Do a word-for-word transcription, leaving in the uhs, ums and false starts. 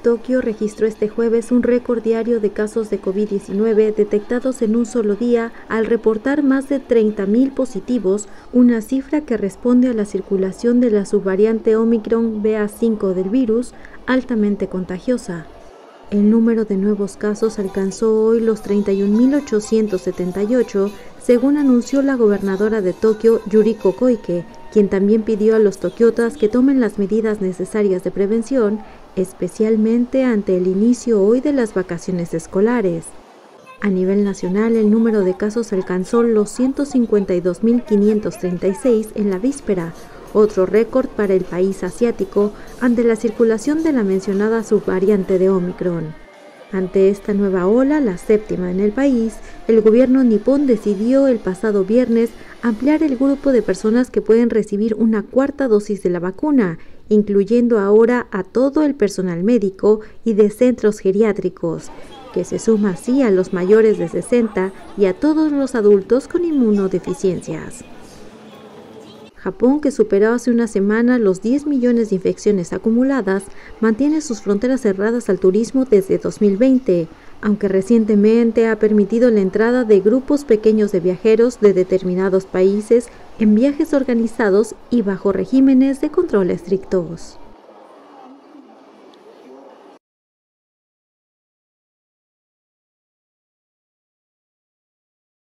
Tokio registró este jueves un récord diario de casos de COVID diecinueve detectados en un solo día al reportar más de treinta mil positivos, una cifra que responde a la circulación de la subvariante Omicron B A cinco del virus, altamente contagiosa. El número de nuevos casos alcanzó hoy los treinta y un mil ochocientos setenta y ocho, según anunció la gobernadora de Tokio, Yuriko Koike, quien también pidió a los tokiotas que tomen las medidas necesarias de prevención, especialmente ante el inicio hoy de las vacaciones escolares. A nivel nacional, el número de casos alcanzó los ciento cincuenta y dos mil quinientos treinta y seis en la víspera, otro récord para el país asiático ante la circulación de la mencionada subvariante de Omicron. Ante esta nueva ola, la séptima en el país, el gobierno nipón decidió el pasado viernes ampliar el grupo de personas que pueden recibir una cuarta dosis de la vacuna, incluyendo ahora a todo el personal médico y de centros geriátricos, que se suma así a los mayores de sesenta y a todos los adultos con inmunodeficiencias. Japón, que superó hace una semana los diez millones de infecciones acumuladas, mantiene sus fronteras cerradas al turismo desde dos mil veinte, aunque recientemente ha permitido la entrada de grupos pequeños de viajeros de determinados países en viajes organizados y bajo regímenes de control estrictos.